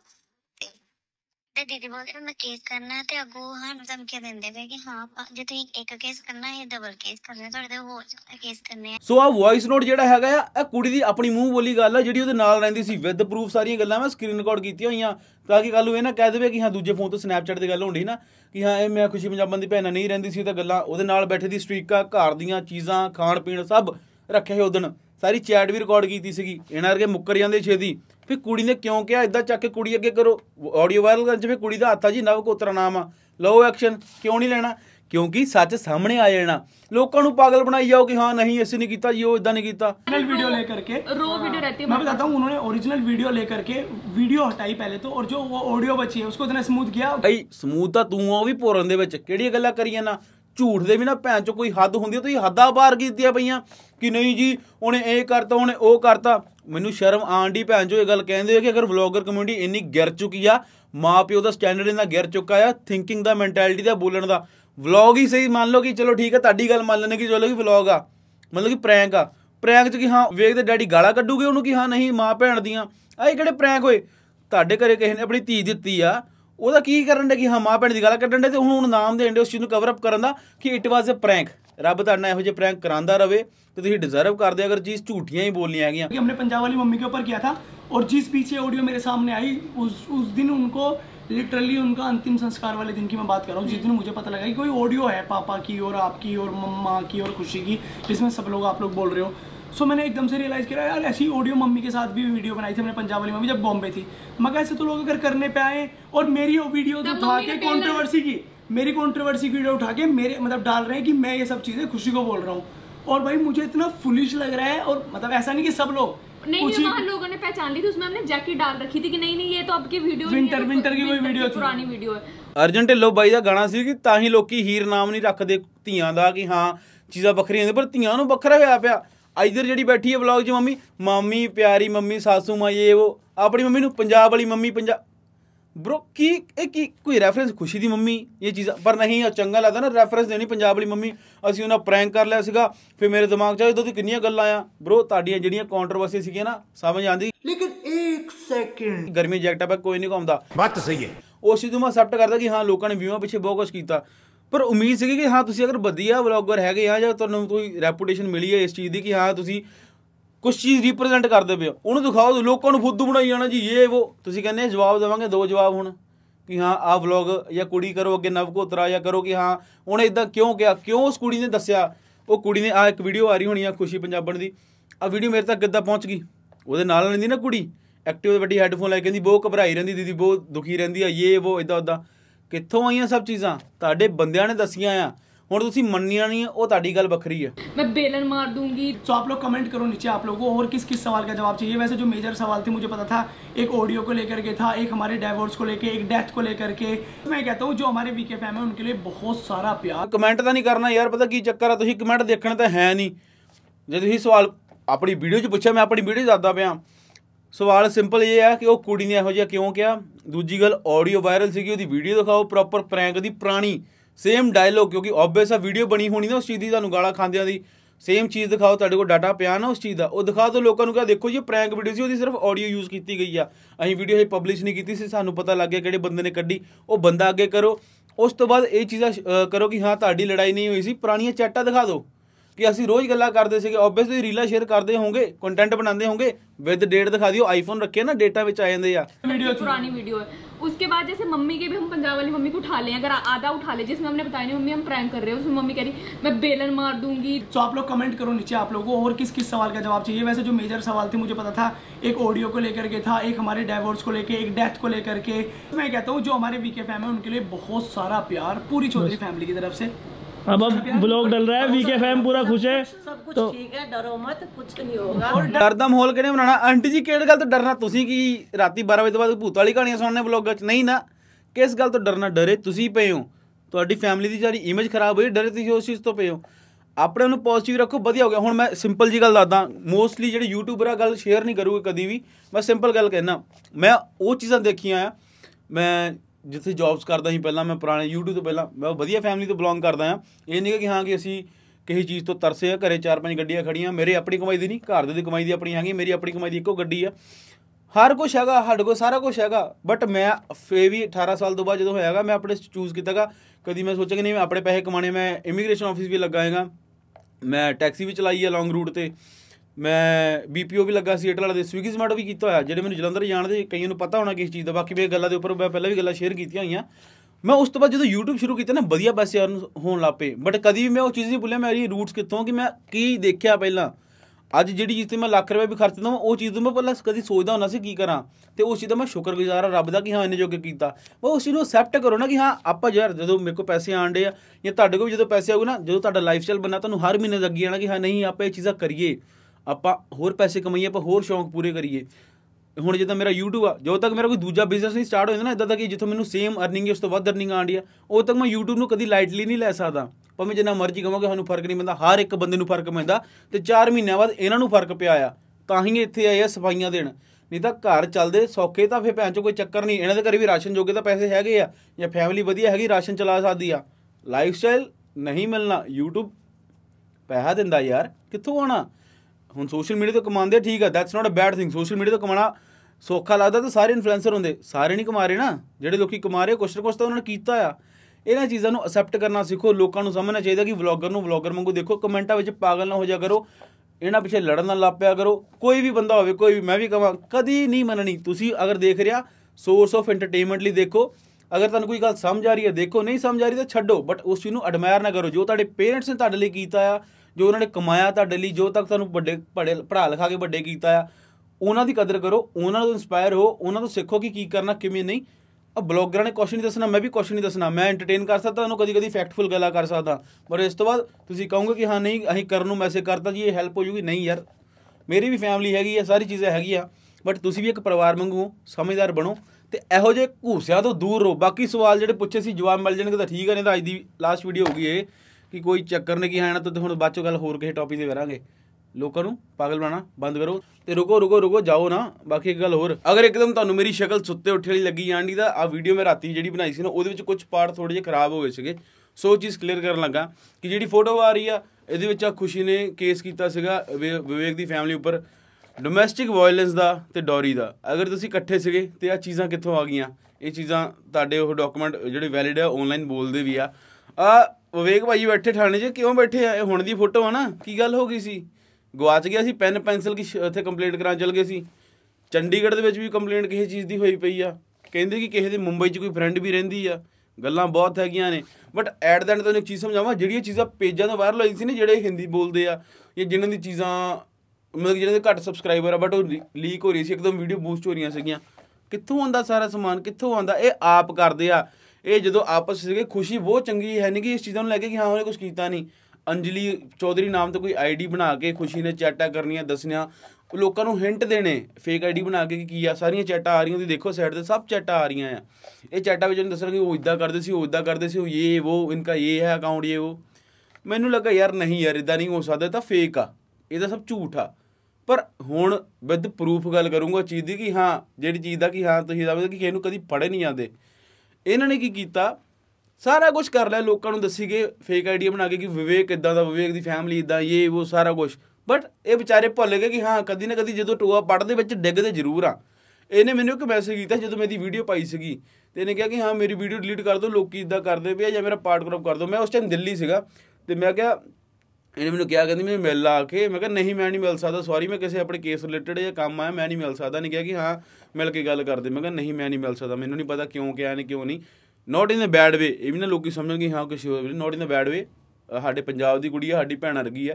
ਤੇ ਦੀਦੀ ਬੋਲਦੇ ਮੈਂ ਕੇਸ ਕਰਨਾ ਹੈ ਤੇ ਅੱਗੋਂ ਸਾਨੂੰ ਧਮਕੀਆਂ ਦਿੰਦੇ ਪਏ ਕਿ ਹਾਂ ਜੇ ਤੁਸੀਂ ਇੱਕ ਕੇਸ ਕਰਨਾ ਹੈ ਡਬਲ ਕੇਸ ਕਰਨਾ, ਤੁਹਾਡੇ ਤੇ ਹੋਰ ਕੇਸ ਕਰਨੇ ਆ। ਸੋ ਆ ਵੌਇਸ ਨੋਟ ਜਿਹੜਾ ਹੈਗਾ ਆ ਇਹ ਕੁੜੀ ਦੀ ਆਪਣੀ ਮੂੰਹ ਬੋਲੀ ਗੱਲ ਆ ਜਿਹੜੀ ਉਹਦੇ ਨਾਲ ਰਹਿੰਦੀ ਸੀ, ਵਿਦ ਪ੍ਰੂਫ ਸਾਰੀਆਂ ਗੱਲਾਂ ਮੈਂ ਸਕਰੀਨ ਰਿਕਾਰਡ ਕੀਤੀਆਂ ਹੋਈਆਂ ਤਾਂ ਕਿ ਕੱਲ ਨੂੰ ਇਹ ਨਾ ਕਹਿ ਦੇਵੇ ਕਿ ਹਾਂ ਦੂਜੇ ਫੋਨ ਤੋਂ ਸਨੈਪਚੈਟ ਦੀ ਗੱਲ ਹੁੰਦੀ ਨਾ ਕਿ ਹਾਂ ਇਹ ਮੈਂ ਖੁਸ਼ੀ ਪੰਜਾਬਣ ਦੀ ਭੈਣ ਨਹੀਂ ਰਹਿੰਦੀ ਸੀ, ਤਾਂ ਗੱਲਾਂ ਉਹਦੇ ਨਾਲ ਬੈਠੇ ਦੀ ਸਟ੍ਰੀਕਾਂ ਘਰ ਦੀਆਂ ਚੀਜ਼ਾਂ ਖਾਣ ਪੀਣ ਸਭ ਰੱਖਿਆ ਸੀ ਉਦਣ, ਸਾਰੀ ਚੈਟ ਵੀ ਰਿਕਾਰਡ ਕੀਤੀ ਸੀਗੀ। ਇਹਨਾਂ ਕਰਕੇ ਮੁੱਕਰ ਜਾਂਦੇ ਛੇਤੀ। ਫਿਰ ਕੁੜੀ ਨੇ ਕਿਉਂ ਕਿਹਾ ਇਦਾਂ ਚੱਕ ਕੇ ਕੁੜੀ ਅੱਗੇ ਕਰੋ ਆਡੀਓ ਵਾਇਰਲ ਕਰਨ 'ਚ, ਫਿਰ ਕੁੜੀ ਦਾ ਹੱਥ ਆ ਜੀ ਨਵ ਕੋਤਰਾ ਨਾਮ ਆ, ਲਓ ਐਕਸ਼ਨ। ਕਿਉਂ ਨਹੀਂ ਲੈਣਾ? ਕਿਉਂਕਿ ਸੱਚ ਸਾਹਮਣੇ ਆ ਜਾਣਾ। ਲੋਕਾਂ ਨੂੰ ਪਾगल बनाई जाओ कि हाँ नहीं ऐसे नहीं किया, ये इदा नहीं किया। ओरिजिनल वीडियो लेकर के रो वीडियो रहती है, मैं बताता हूँ उन्होंने ओरिजिनल वीडियो लेकर के वीडियो हटाई पहले तो, और जो वो ऑडियो बची है उसको इतना स्मूथ किया। भाई स्मूथ ਤਾਂ ਤੂੰ ਆ, ਉਹ ਵੀ ਪੋਰਨ ਦੇ ਵਿੱਚ ਕਿਹੜੀਆਂ ਗੱਲਾਂ ਕਰੀਆਂ ਨਾ। ਝੂਠ ਦੇ ਵੀ ਨਾ ਭੈਣ ਚੋਂ ਕੋਈ ਹੱਦ ਹੁੰਦੀ ਹੈ, ਤੁਸੀਂ ਹੱਦਾਂ ਪਾਰ ਕੀਤੀਆਂ ਪਈਆਂ ਕਿ ਨਹੀਂ ਜੀ ਉਹਨੇ ਇਹ ਕਰਤਾ ਉਹਨੇ ਉਹ ਕਰਤਾ। ਮੈਨੂੰ ਸ਼ਰਮ ਆਣ ਦੀ ਭੈਣ ਚੋਂ ਇਹ ਗੱਲ ਕਹਿੰਦੇ ਹੋ ਕਿ ਅਗਰ ਵਲੌਗਰ ਕਮਿਊਨਿਟੀ ਇੰਨੀ ਗਿਰ ਚੁੱਕੀ ਆ, ਮਾਂ ਪਿਓ ਦਾ ਸਟੈਂਡਰਡ ਇੰਨਾ ਗਿਰ ਚੁੱਕਾ ਆ, ਥਿੰਕਿੰਗ ਦਾ ਮੈਂਟੈਲਿਟੀ ਦਾ ਬੋਲਣ ਦਾ। ਵਲੌਗ ਹੀ ਸਹੀ ਮੰਨ ਲਓ ਕਿ ਚਲੋ ਠੀਕ ਹੈ ਤੁਹਾਡੀ ਗੱਲ ਮੰਨ ਲੈਣੇ ਕਿ ਚਲੋ ਕਿ ਵਲੌਗ ਆ ਮਤਲਬ ਕਿ ਪ੍ਰੈਂਕ ਆ, ਪ੍ਰੈਂਕ 'ਚ ਕਿ ਹਾਂ ਵੇਖਦੇ ਡੈਡੀ ਗਾਲਾਂ ਕੱਢੂਗੇ ਉਹਨੂੰ ਕਿ ਹਾਂ ਨਹੀਂ ਮਾਂ ਭੈਣ ਦੀਆਂ। ਆਹ ਕਿਹੜੇ ਪ੍ਰੈਂਕ ਹੋਏ? ਤੁਹਾਡੇ ਘਰੇ ਕਿਸੇ ਨੇ ਆਪਣੀ ਧੀ ਦਿੱਤੀ ਆ, ਉਹਦਾ ਕੀ ਕਰਨ ਡੇ ਕਿ ਹਾਂ ਮਾਂ ਭੈਣ ਦੀ ਗਾਲਾਂ ਕੱਢਣ ਡੇ, ਤੇ ਹੁਣ ਹੁਣ ਨਾਮ ਦੇਣ ਡੇ ਉਸ ਚੀਜ਼ ਨੂੰ ਕਵਰ ਅਪ ਕਰਨ ਦਾ ਕਿ ਇਟ ਵਾਜ਼ ਅ ਪ੍ਰੈਂਕ। ਰੱਬ ਤੁਹਾਡੇ ਨਾਲ ਇਹੋ ਜਿਹੇ ਪ੍ਰੈਂਕ ਕਰਾਉਂਦਾ ਰਵੇ तो तुसीं डिजर्व करदे अगर चीज़ झूठियां ही बोलियां हैगियां। हमने पंजाब वाली मम्मी के ऊपर किया था और जिस पीछे ऑडियो मेरे सामने आई उस उस दिन उनको लिटरली उनका अंतिम संस्कार वाले दिन की मैं बात कर रहा हूँ, जिस दिन मुझे पता लगा कि कोई ऑडियो है पापा की और आपकी और मम्मा की और खुशी की जिसमें सब लोग आप लोग बोल रहे हो। सो so, मैंने एकदम से रियलाइज़ किया यार ऐसी ऑडियो मम्मी के साथ भी वीडियो बनाई थी हमने पंजाब वाली मम्मी जब बॉम्बे थी। मगर ऐसे तो लोग अगर करने पे आए और मेरी वो वीडियो उठा के कॉन्ट्रोवर्सी की मेरी कॉन्ट्रोवर्सी की वीडियो उठा के मेरे मतलब डाल रहे हैं कि मैं ये सब चीज़ें खुशी को बोल रहा हूँ, और भाई मुझे इतना फुलिश लग रहा है। और मतलब ऐसा नहीं कि सब लोग नहीं नहीं वहाँ लोगों ने पहचान ली थी, उसमें हमने जैकी डाल रखी थी कि नहीं नहीं ये तो आपकी वीडियो विंटर विंटर की कोई वीडियो थी, पुरानी वीडियो है। अर्जन ढिल्लों बाई ਦਾ ਗਾਣਾ ਸੀ ਕਿ ਤਾਂ ਹੀ ਲੋਕੀ ਹੀਰ ਨਾਮ ਨਹੀਂ ਰੱਖਦੇ ਧੀਆਂ ਦਾ ਕਿ ਹਾਂ ਚੀਜ਼ਾਂ ਵੱਖਰੀਆਂ ਨੇ, ਪਰ ਧੀਆਂ ਨੂੰ ਵੱਖਰਾ ਹੋਇਆ ਪਿਆ। ਇਧਰ ਜਿਹੜੀ ਬੈਠੀ ਹੈ ਵਲੌਗ 'ਚ ਮੰਮੀ ਮਾਮੀ ਪਿਆਰੀ ਮੰਮੀ ਸਾਸੂ ਮਾਂ ਇਹ ਉਹ ਆਪਣੀ ਮੰਮੀ ਨੂੰ ਪੰਜਾਬ ਵਾਲੀ ਮੰਮੀ ਪੰਜਾਬ ब्रो की की कोई रेफरेंस खुशी दी मम्मी ये चीज़ पर नहीं चंगा लगता ना रेफरेंस देनी पंजाब वाली मम्मी असीं उन्हें प्रैंक कर लिया सीगा। फिर मेरे दिमाग च इदों दी कितनियां गल्लां आ ब्रो तुहाडीआं जिहड़ियां कॉन्ट्रोवर्सी सीगियां ना समझ आंदी, लेकिन एक सेकंड गर्मी जैकट पे कोई नहीं घूमदा, बात तो सही है। उस चीज़ मैं एक्सेप्ट करदा कि हाँ लोगों ने व्यूआं पिछे बहुत कुछ कीता, पर उम्मीद सी कि हाँ तुसीं अगर वधिया व्लॉगर हैगे आ जां तुहानूं कोई रैपूटेशन मिली है इस चीज़ की कि हाँ तुसीं कुछ चीज़ रिप्रजेंट करते पे हो उन्होंने दिखाओ, लोगों को फुद्दू बनाई जाना जी ये वो। तुसीं कहने जवाब देवांगे दो जवाब हुण कि हाँ आ व्लॉग या कुड़ी करो अगे नव कोतरा या करो कि हाँ उन्हें इदा क्यों किया, क्यों उस कुड़ी ने दस्या ਉਹ ਕੁੜੀ ਨੇ ਆ ਇੱਕ ਵੀਡੀਓ ਆ ਰਹੀ ਹੋਣੀ ਆ ਖੁਸ਼ੀ ਪੰਜਾਬਣ ਦੀ, ਆ ਵੀਡੀਓ ਮੇਰੇ ਤੱਕ ਕਿੱਦਾਂ ਪਹੁੰਚ ਗਈ। ਉਹਦੇ ਨਾਲ ਰਹਿੰਦੀ ਨਾ ਕੁੜੀ ਐਕਟਿਵ ਦੇ ਵੱਡੀ ਹੈੱਡਫੋਨ ਲੈ ਕੇ ਕਹਿੰਦੀ ਬਹੁਤ ਘਬਰਾਈ ਰਹਿੰਦੀ ਦੀਦੀ, ਬਹੁਤ ਦੁਖੀ ਰਹਿੰਦੀ ਆ, ਇਹ ਉਹ ਇੱਦਾਂ ਉੱਦਾਂ। ਕਿੱਥੋਂ ਆਈਆਂ ਸਭ ਚੀਜ਼ਾਂ? ਤੁਹਾਡੇ ਬੰਦਿਆਂ ਨੇ ਦੱਸੀਆਂ ਆ, ਹੁਣ ਤੁਸੀਂ ਮੰਨੀਆਂ नहीं है, वो ताड़ी गल बखरी है। मैं बेलन मार दूंगी। तो आप लोग कमेंट करो नीचे आप लोगों को और किस किस सवाल का जवाब चाहिए। वैसे जो मेजर सवाल थे मुझे पता था, एक ऑडियो को लेकर के था, एक हमारे डाइवोर्स को लेकर, एक डेथ को लेकर के। मैं कहता हूँ जो हमारे वीके फैम है उनके लिए बहुत सारा प्यार। कमेंट तो नहीं करना यार, पता की चक्कर है, तुसीं कमेंट देखने तो है नहीं। जो तुसीं सवाल अपनी वीडियो च पूछा, मैं अपनी वीडियो दसदा पिया। सवाल सिंपल ये है कि वो कुड़ी ने इहो जिहा क्यों किया। दूजी गल ऑडियो वायरल सी, उसकी वीडियो दिखाओ प्रॉपर प्रैंक दी पुरानी सेम डायलॉग, क्योंकि ऑब्वियस आ वीडियो बनी होनी ना उस चीज़ की, तुहानूं गालां खांदियां दी सेम चीज़ दिखाओ, तुहाडे कोल डाटा पिया ना उस चीज़ का, वो दिखा दो लोगों को। क्या देखो जी प्रैंक वीडियो सी, उसदी सिर्फ ऑडियो यूज़ की गई आ, असीं वीडियो असीं पब्लिश नहीं की सी, सानूं पता लग गया किहड़े बंदे ने कड्ढी, वो बंदा अगे करो। उस तो बाद ये चीज़ां करो कि हाँ तुहाडी लड़ाई नहीं हुई सी, पुरानियां चैटां दिखा दो कि असीं रोज़ गल्लां करदे सीगे। ऑब्वियसली रीलां शेयर करदे होंगे, कंटेंट बनाते होंगे, विद डेट दिखा दिओ, आईफोन रखे ना डेटा विच आ जांदे आ। वीडियो पुरानी वीडियो है। उसके बाद जैसे मम्मी के भी हम पंजाब वाली मम्मी को उठा लें, अगर आधा उठा ले जिसमें हमने बताया नहीं मम्मी हम प्रैंक कर रहे हैं, उसमें मम्मी कह रही मैं बेलन मार दूंगी। तो आप लोग कमेंट करो नीचे आप लोगों को और किस किस सवाल का जवाब चाहिए। वैसे जो मेजर सवाल थे मुझे पता था, एक ऑडियो को लेकर के था, एक हमारे डाइवोर्स को लेकर, एक डेथ को लेकर के। मैं कहता हूँ जो हमारे वीके फैम है उनके लिए बहुत सारा प्यार पूरी चौधरी फैमिली की तरफ से। अब अब ब्लॉग डल रहा है, वीके फैम पूरा खुश है, सब कुछ तो ठीक है, डरो मत, कुछ नहीं होगा। और डर दा माहौल किहने बनाना? आंटी जी किहड़ी गल तो डरना? तुसीं की राती बारह बजे तो बाद भूत वाली कहानियां सुनने ब्लॉग च? नहीं ना, किस गल तो डरना? डरे तुसीं पे हो, तुहाडी फैमिली दी सारी इमेज खराब होई, डरे तुसीं उस चीज़ तो पे हो। अपने उन्हें पॉजिटिव रखो, वधिया हो गया। हुण मैं सिंपल जी गल दसदा, मोस्टली जिहड़े यूट्यूबर आ गल शेयर नहीं करूँगा कभी भी, मैं सिंपल गल कहना, मैं वो चीज़ां देखियां आ। मैं जिथे जॉब्स करदा ਸੀ ਪਹਿਲਾਂ, ਮੈਂ ਪੁਰਾਣੇ यूट्यूब ਤੋਂ ਪਹਿਲਾਂ, ਮੈਂ ਵਧੀਆ ਫੈਮਿਲੀ ਤੋਂ ਬਿਲੋਂਗ ਕਰਦਾ ਹਾਂ। ਇਹ ਨਹੀਂ ਕਿ ਹਾਂ ਕਿ ਅਸੀਂ ਕਿਸੇ ਚੀਜ਼ ਤੋਂ ਤਰਸੇ ਆ, ਘਰੇ ਚਾਰ ਪੰਜ ਗੱਡੀਆਂ ਖੜੀਆਂ, ਮੇਰੇ ਆਪਣੀ ਕਮਾਈ ਦੀ ਨਹੀਂ, ਘਰ ਦੇ ਦੀ ਕਮਾਈ ਦੀ ਆਪਣੀ ਹੈਗੀ, ਮੇਰੀ ਆਪਣੀ ਕਮਾਈ ਦੀ ਇੱਕੋ ਗੱਡੀ ਆ, ਹਰ ਕੁਛ ਹੈਗਾ ਸਾਡੇ ਕੋਲ, ਸਾਰਾ ਕੁਛ ਹੈਗਾ। ਬਟ ਮੈਂ ਫੇ ਵੀ ਅਠਾਰਾਂ ਸਾਲ ਤੋਂ ਬਾਅਦ ਜਦੋਂ ਹੋਇਆਗਾ ਮੈਂ ਆਪਣੇ ਚੂਜ਼ ਕੀਤਾਗਾ, ਕਦੀ ਮੈਂ ਸੋਚਿਆ ਕਿ ਨਹੀਂ ਮੈਂ ਆਪਣੇ ਪੈਸੇ ਕਮਾਣੇ। ਮੈਂ ਇਮੀਗ੍ਰੇਸ਼ਨ ਆਫਿਸ ਵੀ ਲੱਗਾ ਹੈਗਾ, ਮੈਂ ਟੈਕਸੀ ਵੀ ਚਲਾਈ ਆ ਲੌਂਗ ਰੂਟ ਤੇ, ਮੈਂ ਬੀ ਪੀ ਓ ਵੀ ਲੱਗਾ ਸੀ ਏਅਰਟੈਲ ਵਾਲੇ ਦੇ, ਸਵਿਗੀ ਜ਼ੋਮੈਟੋ ਵੀ ਕੀਤਾ ਹੋਇਆ। ਜਿਹੜੇ ਮੈਨੂੰ ਜਲੰਧਰ ਜਾਣਦੇ ਕਈਆਂ ਨੂੰ ਪਤਾ ਹੋਣਾ ਕਿਸ ਚੀਜ਼ ਦਾ, ਬਾਕੀ ਮੇਰੇ ਗੱਲਾਂ ਦੇ ਉੱਪਰ ਮੈਂ ਪਹਿਲਾਂ ਵੀ ਗੱਲਾਂ ਸ਼ੇਅਰ ਕੀਤੀਆਂ ਹੋਈਆਂ। ਮੈਂ ਉਸ ਤੋਂ ਬਾਅਦ ਜਦੋਂ ਯੂਟਿਊਬ ਸ਼ੁਰੂ ਕੀਤਾ ਨਾ, ਵਧੀਆ ਪੈਸੇ ਅਰਨ ਹੋਣ ਲੱਗ ਪਏ। ਬਟ ਕਦੀ ਵੀ ਮੈਂ ਉਹ ਚੀਜ਼ ਨਹੀਂ ਭੁੱਲਿਆ ਮੇਰੀ ਰੂਟਸ ਕਿੱਥੋਂ, ਕਿ ਮੈਂ ਕੀ ਦੇਖਿਆ ਪਹਿਲਾਂ। ਅੱਜ ਜਿਹੜੀ ਚੀਜ਼ 'ਤੇ ਮੈਂ ਲੱਖ ਰੁਪਏ ਵੀ ਖਰਚਦਾ ਹਾਂ, ਉਹ ਚੀਜ਼ ਤੋਂ ਮੈਂ ਪਹਿਲਾਂ ਕਦੀ ਸੋਚਦਾ ਹੁੰਦਾ ਸੀ ਕੀ ਕਰਾਂ, ਅਤੇ ਉਸ ਚੀਜ਼ ਦਾ ਮੈਂ ਸ਼ੁਕਰਗੁਜ਼ਾਰ ਹਾਂ ਰੱਬ ਦਾ ਕਿ ਹਾਂ ਇੰਨੇ ਜੋਗੇ ਕੀਤਾ। ਉਹ ਉਸ ਚੀਜ਼ ਨੂੰ ਅਸੈਪਟ ਕਰੋ ਨਾ ਕਿ ਹਾਂ ਆਪਾਂ ਯਾਰ ਜਦੋਂ ਮੇਰੇ ਕੋਲ ਪੈਸੇ ਆਉਣ ਡੇ ਆ, ਜਾਂ ਤੁਹਾਡੇ ਕੋਲ ਵੀ ਜਦੋਂ ਪੈਸੇ ਆਊਗੇ ਨਾ, ਜਦੋਂ ਤੁਹਾਡਾ ਲਾਈਫ ਸਟਾਈਲ ਬਣਨਾ, ਤੁਹਾਨੂੰ ਹਰ ਮਹੀਨੇ ਲੱਗੀ ਜਾਣਾ ਕਿ ਹਾਂ ਨਹੀਂ ਆਪਾਂ ਇਹ ਚੀਜ਼ਾਂ ਕਰੀਏ, ਆਪਾਂ ਹੋਰ ਪੈਸੇ ਕਮਾਈਏ, ਆਪਾਂ ਹੋਰ ਸ਼ੌਂਕ ਪੂਰੇ ਕਰੀਏ। ਹੁਣ ਜਿੱਦਾਂ ਮੇਰਾ YouTube ਆ, ਜਦੋਂ ਤੱਕ ਮੇਰਾ ਕੋਈ ਦੂਜਾ ਬਿਜ਼ਨਸ ਨਹੀਂ ਸਟਾਰਟ ਹੋ ਜਾਂਦਾ ਨਾ, ਇੱਦਾਂ ਦਾ ਕਿ ਜਿੱਥੋਂ ਮੈਨੂੰ ਸੇਮ ਅਰਨਿੰਗ ਉਸ ਤੋਂ ਵੱਧ ਅਰਨਿੰਗ ਆਉਣ ਡਈ ਆ, ਉਦੋਂ ਤੱਕ ਮੈਂ YouTube ਨੂੰ ਕਦੀ ਲਾਈਟਲੀ ਨਹੀਂ ਲੈ ਸਕਦਾ। ਭਾਵੇਂ ਜਿੰਨਾ ਮਰਜ਼ੀ ਕਹਾਂਗੇ ਸਾਨੂੰ ਫਰਕ ਨਹੀਂ ਪੈਂਦਾ, ਹਰ ਇੱਕ ਬੰਦੇ ਨੂੰ ਫਰਕ ਪੈਂਦਾ। ਅਤੇ ਚਾਰ ਮਹੀਨਿਆਂ ਬਾਅਦ ਇਹਨਾਂ ਨੂੰ ਫਰਕ ਪਿਆ ਆ, ਤਾਂ ਹੀ ਇੱਥੇ ਆਏ ਆ ਸਫਾਈਆਂ ਦੇਣ। ਨਹੀਂ ਤਾਂ ਘਰ ਚੱਲਦੇ ਸੌਖੇ ਤਾਂ ਫਿਰ ਭੈਣ 'ਚੋਂ ਕੋਈ ਚੱਕਰ ਨਹੀਂ। ਇਹਨਾਂ ਦੇ ਘਰੇ ਵੀ ਰਾਸ਼ਨ ਜੋਗੇ ਤਾਂ ਪੈਸੇ ਹੈਗੇ ਆ, ਜਾਂ ਫੈਮਿਲੀ ਵਧੀਆ ਹੈਗੀ ਰਾਸ਼ਨ ਚਲਾ ਸਕਦੀ ਆ। ਲਾਈਫ ਸਟਾਈਲ ਨਹੀਂ ਮਿਲਣਾ, YouTube ਪੈਸਾ ਦਿੰਦਾ ਯਾਰ, ਕਿੱਥੋਂ ਆਉਣਾ? ਹੁਣ ਸੋਸ਼ਲ ਮੀਡੀਆ ਤੋਂ ਕਮਾਉਂਦੇ ਠੀਕ ਆ, that's not a bad thing. Social media ਤੋਂ ਕਮਾਉਣਾ ਸੌਖਾ ਲੱਗਦਾ ਤਾਂ ਸਾਰੇ ਇਨਫਲੂਐਂਸਰ ਹੁੰਦੇ, ਸਾਰੇ ਨਹੀਂ ਕਮਾ ਰਹੇ ਨਾ। ਜਿਹੜੇ ਲੋਕ ਕਮਾ ਰਹੇ ਕੁਛ ਨਾ ਕੁਛ ਤਾਂ ਉਹਨਾਂ ਨੇ ਕੀਤਾ ਆ। ਇਹਨਾਂ ਚੀਜ਼ਾਂ ਨੂੰ ਅਸੈਪਟ ਕਰਨਾ ਸਿੱਖੋ। ਲੋਕਾਂ ਨੂੰ ਸਮਝਣਾ ਚਾਹੀਦਾ ਕਿ ਵਲੌਗਰ ਨੂੰ ਵਲੌਗਰ ਵਾਂਗੂ ਦੇਖੋ। ਕਮੈਂਟਾਂ ਵਿੱਚ ਪਾਗਲ ਨਾ ਹੋ ਜਾ ਕਰੋ, ਇਹਨਾਂ ਪਿੱਛੇ ਲੜਨ ਨਾ ਲੱਗ ਪਿਆ ਕਰੋ। ਕੋਈ ਵੀ ਬੰਦਾ ਹੋਵੇ, ਕੋਈ ਵੀ, ਮੈਂ ਵੀ ਕਹਾਂ, ਕਦੀ ਨਹੀਂ ਮੰਨਣੀ। ਤੁਸੀਂ ਅਗਰ ਦੇਖ ਰਿਹਾ ਸੋਰਸ ਆਫ ਐਂਟਰਟੇਨਮੈਂਟ ਲਈ ਦੇਖੋ। ਅਗਰ ਤੁਹਾਨੂੰ ਕੋਈ ਗੱਲ ਸਮਝ ਆ ਰਹੀ ਹੈ ਦੇਖੋ, ਨਹੀਂ ਸਮਝ ਆ ਰਹੀ ਤਾਂ ਛੱਡੋ। ਬਟ ਉਸ ਚੀਜ਼ ਨੂੰ ਐਡਮਾਇਰ ਨਾ ਕਰੋ। ਜੋ ਤੁਹਾਡੇ ਪੇਰੈਂਟਸ ਨੇ ਤੁਹਾਡੇ ਲਈ ਕੀਤਾ ਆ, ਜੋ ਉਹਨਾਂ ਨੇ ਕਮਾਇਆ ਤੁਹਾਡੇ ਲਈ, ਜੋ ਤੱਕ ਤੁਹਾਨੂੰ ਵੱਡੇ ਪੜ੍ਹੇ ਪੜ੍ਹਾ ਲਿਖਾ ਕੇ ਵੱਡੇ ਕੀਤਾ ਆ, ਉਹਨਾਂ ਦੀ ਕਦਰ ਕਰੋ, ਉਹਨਾਂ ਤੋਂ ਇੰਸਪਾਇਰ ਹੋ, ਉਹਨਾਂ ਤੋਂ ਸਿੱਖੋ ਕਿ ਕੀ ਕਰਨਾ ਕਿਵੇਂ ਨਹੀਂ। ਆ ਬਲੌਗਰਾਂ ਨੇ ਕੁਛ ਨਹੀਂ ਦੱਸਣਾ, ਮੈਂ ਵੀ ਕੁਛ ਨਹੀਂ ਦੱਸਣਾ। ਮੈਂ ਐਂਟਰਟੇਨ ਕਰ ਸਕਦਾ, ਉਹਨੂੰ ਕਦੀ ਕਦੀ ਫੈਕਟਫੁਲ ਗੱਲਾਂ ਕਰ ਸਕਦਾ, ਪਰ ਇਸ ਤੋਂ ਬਾਅਦ ਤੁਸੀਂ ਕਹੋਗੇ ਕਿ ਹਾਂ ਨਹੀਂ ਅਸੀਂ ਕਰਨ ਨੂੰ ਮੈਸੇਜ ਕਰਤਾ ਜੀ ਇਹ ਹੈਲਪ ਹੋ ਜੂਗੀ। ਨਹੀਂ ਯਾਰ, ਮੇਰੀ ਵੀ ਫੈਮਿਲੀ ਹੈਗੀ ਆ, ਸਾਰੀ ਚੀਜ਼ਾਂ ਹੈਗੀਆਂ, ਬਟ ਤੁਸੀਂ ਵੀ ਇੱਕ ਪਰਿਵਾਰ ਵਾਂਗੂ ਸਮਝਦਾਰ ਬਣੋ ਅਤੇ ਇਹੋ ਜਿਹੇ ਘੂਸਿਆਂ ਤੋਂ ਦੂਰ ਰਹੋ। ਬਾਕੀ ਸਵਾਲ ਜਿਹੜੇ ਪੁੱਛੇ ਸੀ ਜਵਾਬ ਮਿਲ ਜਾਣਗੇ ਤਾਂ ਠੀਕ ਹੈ, ਨਹੀਂ ਤਾਂ ਅੱਜ ਦੀ ਲਾਸਟ ਵੀਡੀਓ ਹੋ ਗਈ ਇਹ ਕਿ ਕੋਈ ਚੱਕਰ ਨਹੀਂ ਕਿ ਹਾਂ ਤਾਂ ਹੁਣ ਬਾਅਦ 'ਚੋਂ ਗੱਲ ਹੋਰ ਕਿਸੇ ਟੌਪਿਕ 'ਤੇ ਕਰਾਂਗੇ। ਲੋਕਾਂ ਨੂੰ ਪਾਗਲ ਬਣਾਉਣਾ ਬੰਦ ਕਰੋ ਤੇ ਰੁਕੋ ਰੁਕੋ ਰੁਕੋ ਜਾਓ ਨਾ। ਬਾਕੀ ਇੱਕ ਗੱਲ ਹੋਰ, ਅਗਰ ਇੱਕਦਮ ਤੁਹਾਨੂੰ ਮੇਰੀ ਸ਼ਕਲ ਸੁੱਤੇ ਉੱਠੇ ਵਾਲੀ ਲੱਗੀ ਜਾਣ ਦੀ ਤਾਂ ਆ ਵੀਡੀਓ ਮੈਂ ਰਾਤੀ ਜਿਹੜੀ ਬਣਾਈ ਸੀ ਨਾ, ਉਹਦੇ ਵਿੱਚ ਕੁਝ ਪਾਰਟ ਥੋੜ੍ਹੇ ਜਿਹੇ ਖਰਾਬ ਹੋ ਗਏ ਸੀਗੇ। ਸੋ ਉਹ ਚੀਜ਼ ਕਲੀਅਰ ਕਰਨ ਲੱਗਾ ਕਿ ਜਿਹੜੀ ਫੋਟੋ ਆ ਰਹੀ ਆ ਇਹਦੇ ਵਿੱਚ ਆ ਖੁਸ਼ੀ ਨੇ ਕੇਸ ਕੀਤਾ ਸੀਗਾ ਵਿਵੇਕ ਦੀ ਫੈਮਿਲੀ ਉੱਪਰ ਡੋਮੈਸਟਿਕ ਵਾਇਲੈਂਸ ਦਾ ਅਤੇ ਡੌਰੀ ਦਾ। ਅਗਰ ਤੁਸੀਂ ਇਕੱਠੇ ਸੀਗੇ ਅਤੇ ਆਹ ਚੀਜ਼ਾਂ ਕਿੱਥੋਂ ਆ ਗਈਆਂ? ਇਹ ਚੀਜ਼ਾਂ ਤੁਹਾਡੇ ਉਹ ਡਾਕੂਮੈਂਟ ਜਿਹੜੇ ਵੈਲਿਡ ਆ, ਔਨਲਾਈਨ ਬੋਲਦੇ ਵੀ ਆ। ਆ ਵਿਵੇਕ ਭਾਈ ਬੈਠੇ ਥਾਣੇ 'ਚ ਕਿਉਂ ਬੈਠੇ ਆ? ਇਹ ਹੁਣ ਦੀ ਫੋਟੋ ਆ ਨਾ, ਕੀ ਗੱਲ ਹੋ ਗਈ ਸੀ? ਗਵਾਚ ਗਿਆ ਸੀ ਪੈਨ ਪੈਨਸਿਲ ਕੀ ਉੱਥੇ ਕੰਪਲੇਂਟ ਕਰਾਉਣ ਚਲ ਗਏ ਸੀ। ਚੰਡੀਗੜ੍ਹ ਦੇ ਵਿੱਚ ਵੀ ਕੰਪਲੇਂਟ ਕਿਸੇ ਚੀਜ਼ ਦੀ ਹੋਈ ਪਈ ਆ। ਕਹਿੰਦੇ ਕਿ ਕਿਸੇ ਦੇ ਮੁੰਬਈ 'ਚ ਕੋਈ ਫਰੈਂਡ ਵੀ ਰਹਿੰਦੀ ਆ। ਗੱਲਾਂ ਬਹੁਤ ਹੈਗੀਆਂ ਨੇ, ਬਟ ਐਟ ਦ ਐਂਡ ਤੁਹਾਨੂੰ ਇੱਕ ਚੀਜ਼ ਸਮਝਾਵਾਂ, ਜਿਹੜੀਆਂ ਚੀਜ਼ਾਂ ਪੇਜਾਂ ਤੋਂ ਵਾਇਰਲ ਹੋਈ ਸੀ ਨਾ, ਜਿਹੜੇ ਹਿੰਦੀ ਬੋਲਦੇ ਆ ਜਾਂ ਜਿਨ੍ਹਾਂ ਦੀ ਚੀਜ਼ਾਂ ਮਤਲਬ ਕਿ ਜਿਹਨਾਂ ਦੇ ਘੱਟ ਸਬਸਕ੍ਰਾਈਬਰ ਆ ਬਟ ਉਹ ਲੀਕ ਹੋ ਰਹੀ ਸੀ, ਇੱਕਦਮ ਵੀਡੀਓ ਬੂਸਟ ਹੋ ਰਹੀਆਂ ਸੀਗੀਆਂ, ਕਿੱਥੋਂ ਆਉਂਦਾ ਸਾਰਾ ਸਮਾਨ, ਕਿੱਥੋਂ ਆਉਂਦਾ? ਇਹ ਆਪ ਕਰਦੇ ਆ। ਇਹ ਜਦੋਂ ਆਪਸ ਸੀਗੇ ਖੁਸ਼ੀ ਬਹੁਤ ਚੰਗੀ ਹੈ ਨਹੀਂ ਕਿ ਇਸ ਚੀਜ਼ਾਂ ਨੂੰ ਲੈ ਕੇ ਕਿ ਹਾਂ ਉਹਨੇ ਕੁਛ ਕੀਤਾ ਨਹੀਂ। ਅੰਜਲੀ ਚੌਧਰੀ ਨਾਮ ਤੋਂ ਕੋਈ ਆਈ ਡੀ ਬਣਾ ਕੇ ਖੁਸ਼ੀ ਨੇ ਚੈਟਾਂ ਕਰਨੀਆਂ, ਦੱਸਣੀਆਂ, ਲੋਕਾਂ ਨੂੰ ਹਿੰਟ ਦੇਣੇ ਫੇਕ ਆਈ ਡੀ ਬਣਾ ਕੇ ਕਿ ਕੀ ਆ, ਸਾਰੀਆਂ ਚੈਟਾਂ ਆ ਰਹੀਆਂ, ਤੁਸੀਂ ਦੇਖੋ ਸਾਈਡ 'ਤੇ ਸਭ ਚੈਟਾਂ ਆ ਰਹੀਆਂ ਆ। ਇਹ ਚੈਟਾਂ ਵਿੱਚ ਉਹਨੂੰ ਦੱਸਣਾ ਕਿ ਉਹ ਇੱਦਾਂ ਕਰਦੇ ਸੀ, ਉਹ ਇੱਦਾਂ ਕਰਦੇ ਸੀ, ਉਹ ਇਹ ਉਹ ਇਨਕਾ ਇਹ ਹੈ ਅਕਾਊਂਟ ਇਹ ਉਹ। ਮੈਨੂੰ ਲੱਗਾ ਯਾਰ ਨਹੀਂ ਯਾਰ ਇੱਦਾਂ ਨਹੀਂ ਹੋ ਸਕਦਾ, ਤਾਂ ਫੇਕ ਆ, ਇਹਦਾ ਸਭ ਝੂਠ ਆ। ਪਰ ਹੁਣ ਵਿਦ ਪ੍ਰੂਫ ਗੱਲ ਕਰੂੰਗਾ ਚੀਜ਼ ਦੀ ਕਿ ਹਾਂ ਜਿਹੜੀ ਚੀਜ਼ ਦਾ ਕਿ ਹਾਂ ਤੁਸੀਂ ਦੱਸਦੇ ਕਿ ਕਿਸੇ ਨੂੰ ਕਦੀ ਪੜ੍ਹੇ ਨਹੀਂ ਜਾਂਦੇ। ਇਹਨਾਂ ਨੇ ਕੀ ਕੀਤਾ, ਸਾਰਾ ਕੁਛ ਕਰ ਲਿਆ, ਲੋਕਾਂ ਨੂੰ ਦੱਸੀ ਗਏ ਫੇਕ ਆਈਡੀਆ ਬਣਾ ਕੇ ਕਿ ਵਿਵੇਕ ਇੱਦਾਂ ਦਾ, ਵਿਵੇਕ ਦੀ ਫੈਮਿਲੀ ਇੱਦਾਂ, ਇਹ ਉਹ ਸਾਰਾ ਕੁਛ। ਬਟ ਇਹ ਵਿਚਾਰੇ ਭੁੱਲ ਗਏ ਕਿ ਹਾਂ ਕਦੀ ਨਾ ਕਦੀ ਜਦੋਂ ਟੋਆ ਪੜ੍ਹਦੇ ਵਿੱਚ ਡਿੱਗਦੇ ਜ਼ਰੂਰ ਆ। ਇਹਨੇ ਮੈਨੂੰ ਇੱਕ ਮੈਸੇਜ ਕੀਤਾ ਜਦੋਂ ਮੇਰੀ ਵੀਡੀਓ ਪਾਈ ਸੀਗੀ, ਅਤੇ ਇਹਨੇ ਕਿਹਾ ਕਿ ਹਾਂ ਮੇਰੀ ਵੀਡੀਓ ਡਿਲੀਟ ਕਰ ਦਿਓ, ਲੋਕ ਇੱਦਾਂ ਕਰਦੇ ਪਏ ਜਾਂ ਮੇਰਾ ਪਾਰਟ ਕ੍ਰੌਪ ਕਰ ਦਿਓ। ਮੈਂ ਉਸ ਟਾਈਮ ਦਿੱਲੀ ਸੀਗਾ ਅਤੇ ਮੈਂ ਕਿਹਾ, ਇਹਨੇ ਮੈਨੂੰ ਕਿਹਾ ਕਹਿੰਦੀ ਮੈਨੂੰ ਮਿਲ ਆ ਕੇ। ਮੈਂ ਕਿਹਾ ਨਹੀਂ ਮੈਂ ਨਹੀਂ ਮਿਲ ਸਕਦਾ, ਸੌਰੀ ਮੈਂ ਕਿਸੇ ਆਪਣੇ ਕੇਸ ਰਿਲੇਟਡ ਜਾਂ ਕੰਮ ਆਇਆ, ਮੈਂ ਨਹੀਂ ਮਿਲ ਸਕਦਾ। ਨਹੀਂ ਕਿਹਾ ਕਿ ਹਾਂ ਮਿਲ ਕੇ ਗੱਲ ਕਰਦੇ। ਮੈਂ ਕਿਹਾ ਨਹੀਂ ਮੈਂ ਨਹੀਂ ਮਿਲ ਸਕਦਾ, ਮੈਨੂੰ ਨਹੀਂ ਪਤਾ ਕਿਉਂ ਕਿਹਾ ਨੇ ਕਿਉਂ ਨਹੀਂ। ਨੋਟ ਇਨ ਦ ਬੈਡ ਵੇ, ਇਹ ਵੀ ਨਾ ਲੋਕ ਸਮਝਣਗੇ ਹਾਂ ਕੁਛ ਹੋਰ, ਨੋਟ ਇਨ ਦ ਬੈਡ ਵੇ। ਸਾਡੇ ਪੰਜਾਬ ਦੀ ਕੁੜੀ ਆ, ਸਾਡੀ ਭੈਣਾਂ ਵਰਗੀ ਆ,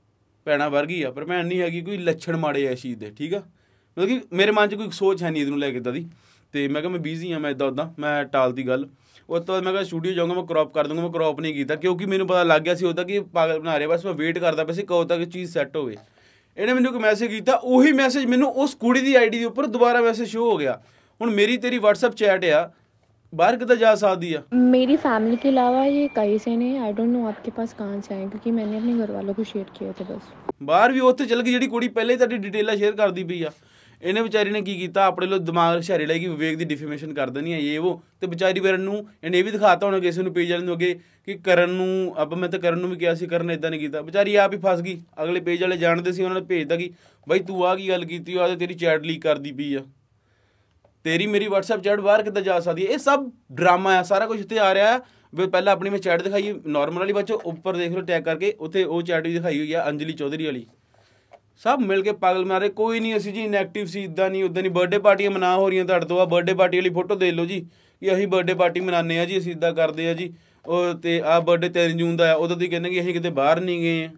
ਭੈਣਾਂ ਵਰਗੀ ਆ, ਪਰ ਭੈਣ ਨਹੀਂ ਹੈਗੀ, ਕੋਈ ਲੱਛਣ ਮਾੜੇ ਆ ਇਸ ਚੀਜ਼ ਦੇ, ਠੀਕ ਆ। ਮਤਲਬ ਕਿ ਮੇਰੇ ਮਨ 'ਚ ਕੋਈ ਸੋਚ ਹੈ ਨਹੀਂ ਇਹਨੂੰ ਲੈ ਕੇ ਇੱਦਾਂ ਦੀ। ਅਤੇ ਮੈਂ ਕਿਹਾ ਮੈਂ ਬਿਜ਼ੀ ਹਾਂ, ਮੈਂ ਇੱਦਾਂ ਉੱਦਾਂ ਮੈਂ ਟਾਲਤੀ ਗੱਲ। ਉਸ ਤੋਂ ਬਾਅਦ ਮੈਂ ਕਿਹਾ ਸਟੂਡੀਓ ਜਾਊਂਗਾ, ਮੈਂ ਕਰੋਪ ਕਰ ਦੂੰਗਾ। ਮੈਂ ਕਰੋਪ ਨਹੀਂ ਕੀਤਾ ਕਿਉਂਕਿ ਮੈਨੂੰ ਪਤਾ ਲੱਗ ਗਿਆ ਸੀ ਉਹਦਾ ਕਿ ਪਾਗਲ ਬਣਾ ਰਿਹਾ, ਬਸ ਮੈਂ ਵੇਟ ਕਰਦਾ ਪਿਆ ਸੀ ਕਦੋਂ ਤੱਕ ਚੀਜ਼ ਸੈੱਟ ਹੋਵੇ। ਇਹਨੇ ਮੈਨੂੰ ਇੱਕ ਮੈਸੇਜ ਕੀਤਾ, ਉਹੀ ਮੈਸੇਜ ਮੈਨੂੰ ਉਸ ਕੁੜੀ ਦੀ ਆਈ ਡੀ ਦੇ ਉੱਪਰ ਦੁਬਾਰਾ ਮੈਸੇਜ ਸ਼ੋ ਹੋ ਗਿਆ। ਹੁਣ ਮੇਰੀ ਤੇਰੀ ਵਟਸਐਪ ਚੈਟ ਆ, बाहर कितना जा सकती है? मेरी फैमिली के अलावा ये कई से ने, आई डोंट नो आपके पास कहाँ से आए, क्योंकि मैंने अपने घर वालों को शेयर किए थे बस। बाहर भी उत्थे चल गई ਜਿਹੜੀ ਕੁੜੀ ਪਹਿਲੇ ਤੁਹਾਡੀ ਡਿਟੇਲਾਂ ਸ਼ੇਅਰ ਕਰਦੀ ਪਈ ਆ। ਇਹਨੇ ਵਿਚਾਰੀ ਨੇ ਕੀ ਕੀਤਾ, ਆਪਣੇ ਲੋ ਦਿਮਾਗ ਹੁਸ਼ਿਆਰੀ ਲਾਈ ਕਿ ਵਿਵੇਕ ਦੀ ਡਿਫੇਮੇਸ਼ਨ ਕਰ ਦੇਣੀ ਹੈ ਇਹ ਉਹ। ਤੇ ਵਿਚਾਰੀ ਵਰਨ ਨੂੰ ਇਹਨੇ ਇਹ ਵੀ ਦਿਖਾਤਾ ਹੋਣਾ ਕਿਸੇ ਨੂੰ ਪੇਜ ਵਾਲੇ ਨੂੰ ਅੱਗੇ ਕਿ ਕਰਨ ਨੂੰ ਆਪਾਂ ਮੈਂ ਤਾਂ ਕਰਨ ਨੂੰ ਵੀ ਕਿਹਾ ਸੀ, ਕਰਨ ਇਦਾਂ ਨਹੀਂ ਕੀਤਾ। ਵਿਚਾਰੀ ਆਪ ਹੀ ਫਸ ਗਈ। ਅਗਲੇ ਪੇਜ ਵਾਲੇ ਜਾਣਦੇ ਸੀ, ਉਹਨਾਂ ਨੇ ਭੇਜਦਾ ਕਿ ਬਾਈ ਤੂੰ ਆਹ ਕੀ ਗੱਲ ਕੀਤੀ, ਆ ਤੇ ਤੇਰੀ ਚੈਟ ਲੀਕ ਕਰਦੀ ਪਈ ਆ, ਤੇਰੀ ਮੇਰੀ ਵਟਸਐਪ ਚੈਟ ਬਾਹਰ ਕਿੱਦਾਂ ਜਾ ਸਕਦੀ ਹੈ। ਇਹ ਸਭ ਡਰਾਮਾ ਆ, ਸਾਰਾ ਕੁਝ ਇੱਥੇ ਆ ਰਿਹਾ ਹੈ। ਪਹਿਲਾਂ ਆਪਣੀ ਮੈਂ ਚੈਟ ਦਿਖਾਈ ਨੋਰਮਲ ਵਾਲੀ, ਬੱਚੋ ਉੱਪਰ ਦੇਖ ਲਓ ਟੈਗ ਕਰਕੇ, ਉੱਥੇ ਉਹ ਚੈਟ ਵੀ ਦਿਖਾਈ ਹੋਈ ਆ ਅੰਜਲੀ ਚੌਧਰੀ ਵਾਲੀ। ਸਭ ਮਿਲ ਕੇ ਪਾਗਲ ਮਾਰੇ, ਕੋਈ ਨਹੀਂ ਅਸੀਂ ਜੀ ਇਨਐਕਟਿਵ ਸੀ, ਇੱਦਾਂ ਨਹੀਂ ਉੱਦਾਂ ਨਹੀਂ। ਬਰਥਡੇ ਪਾਰਟੀਆਂ ਮਨਾ ਹੋ ਰਹੀਆਂ ਤੁਹਾਡੇ ਤੋਂ, ਆ ਬਰਥਡੇ ਪਾਰਟੀ ਵਾਲੀ ਫੋਟੋ ਦੇਖ ਲਓ ਜੀ ਕਿ ਅਸੀਂ ਬਰਥਡੇ ਪਾਰਟੀ ਮਨਾਉਂਦੇ ਹਾਂ ਜੀ, ਅਸੀਂ ਇੱਦਾਂ ਕਰਦੇ ਹਾਂ ਜੀ। ਉਹ ਅਤੇ ਆਹ ਬਰਥਡੇ ਤਿੰਨ ਜੂਨ ਦਾ ਆ, ਉਦੋਂ ਤੁਸੀਂ ਕਹਿੰਦੇ ਕਿ ਅਸੀਂ ਕਿਤੇ ਬਾਹਰ ਨਹੀਂ ਗਏ,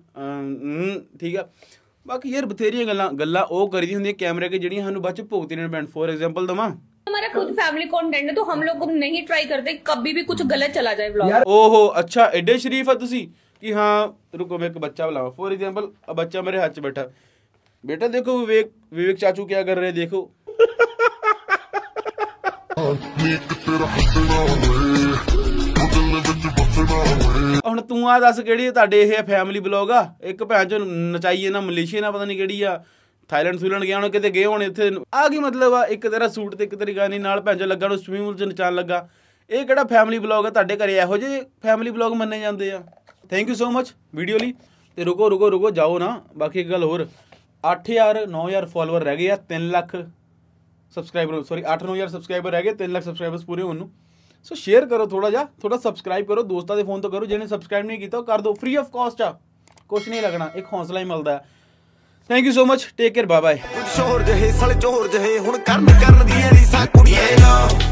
ਠੀਕ ਆ। ਬਾਕੀ ਯਾਰ ਬਥੇਰੀਆਂ ਗੱਲਾਂ ਗੱਲਾਂ ਉਹ ਕਰੀਦੀ ਹੁੰਦੀਆਂ ਕੈਮਰੇ ਕੇ, ਜਿਹੜੀਆਂ ਸਾਨੂੰ ਬਾਅਦ ਚ ਭੁਗਤਣੀਆਂ ਪੈਣ। ਫॉर एग्जांपल दवा, हमारा खुद फैमिली कंटेंट है तो हम लोग नहीं ट्राई करते कभी भी कुछ गलत चला जाए व्लॉग। ओहो अच्छा एडे शरीफ है तुसी कि हाँ रुको मैं एक बच्चा बुलावा। फॉर एग्जांपल अब बच्चा मेरे हाथ च बैठा, बेटा देखो विवेक विवेक चाचू क्या कर रहे हैं, देखो ਹੁਣ ਤੂੰ ਆ ਦੱਸ ਕਿਹੜੀ ਤੁਹਾਡੇ ਇਹ ਫੈਮਿਲੀ ਬਲੌਗ ਆ? ਇੱਕ ਭੈਣ ਚੋਂ ਨਚਾਈਏ ਨਾ ਮਲੇਸ਼ੀਆ ਨਾ ਪਤਾ ਨਹੀਂ ਕਿਹੜੀ ਆ, ਥਾਈਲੈਂਡ ਥੂਲੈਂਡ ਗਿਆ ਹੋਣਾ, ਕਿਤੇ ਗਏ ਹੋਣੇ, ਇੱਥੇ ਆ ਕੀ ਮਤਲਬ ਆ? ਇੱਕ ਤੇਰਾ ਸੂਟ ਤੇ ਇੱਕ ਤੇਰੀ ਗਾਨੀ ਨਾਲ ਭੈਣ ਚੋਂ ਲੱਗਾ ਨੂੰ ਸਵਿਮਿੰਗ ਪੂਲ 'ਚ ਨਚਾਉਣ ਲੱਗਾ। ਇਹ ਕਿਹੜਾ ਫੈਮਿਲੀ ਬਲੌਗ ਆ? ਤੁਹਾਡੇ ਘਰੇ ਇਹੋ ਜਿਹੇ ਫੈਮਿਲੀ ਬਲੌਗ ਮੰਨੇ ਜਾਂਦੇ ਆ। Thank you so much video ਲਈ। ਤੇ ਰੁਕੋ ਰੁਕੋ ਰੁਕੋ ਜਾਓ ਨਾ, ਬਾਕੀ ਇੱਕ ਗੱਲ ਹੋਰ, ਅੱਠ ਹਜ਼ਾਰ ਨੌ ਹਜ਼ਾਰ ਫੋਲੋਵਰ ਰਹਿ ਗਏ ਆ, ਤਿੰਨ ਲੱਖ ਸਬਸਕ੍ਰਾਈਬਰ ਸੌਰੀ ਅੱਠ ਨੌ ਹਜ਼ਾਰ ਸਬਸਕ੍ਰਾਈਬਰ ਰਹਿ ਗਏ ਤਿੰਨ ਲੱਖ ਸਬਸਕ੍ਰਾਈਬਰਸ ਪੂਰੇ ਹੋਣ ਨੂੰ। ਸੋ ਸ਼ੇਅਰ ਕਰੋ ਥੋੜਾ ਜਿਹਾ, ਥੋੜਾ ਸਬਸਕ੍ਰਾਈਬ ਕਰੋ, ਦੋਸਤਾਂ ਦੇ ਫੋਨ ਤੋਂ ਕਰੋ, ਜਿਹਨੇ ਸਬਸਕ੍ਰਾਈਬ ਨਹੀਂ ਕੀਤਾ ਉਹ ਕਰ ਦਿਓ, ਫ੍ਰੀ ਆਫ ਕਾਸਟ ਆ, ਕੁਛ ਨਹੀਂ ਲੱਗਣਾ, ਇੱਕ ਹੌਸਲਾ ਹੀ ਮਿਲਦਾ ਹੈ। Thank you so much, take care, bye bye. ਸ਼ੋਰ ਜਹੇ ਸਲ ਚੋਰ ਜਹੇ ਹੁਣ ਕਰਨ ਕਰਨ ਦੀਆਂ ਰੀਸਾਂ ਕੁੜੀਆਂ ਨਾ